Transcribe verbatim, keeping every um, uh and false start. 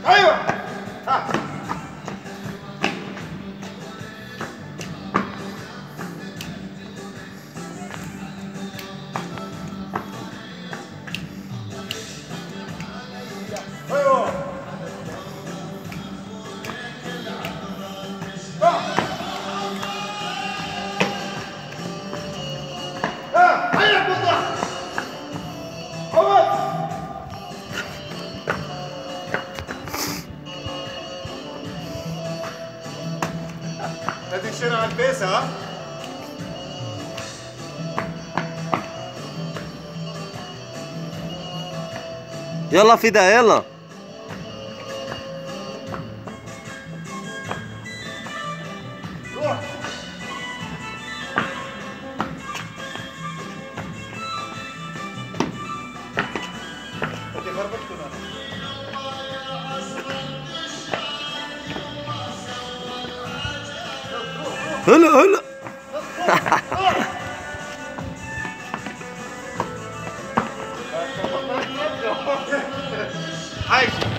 ايوه ها ايوه ها هيا بالضبط عوض هذه شنو على الفيس ها؟ يلا فدا يلا. روح انت خربطت هلا هلا. عايش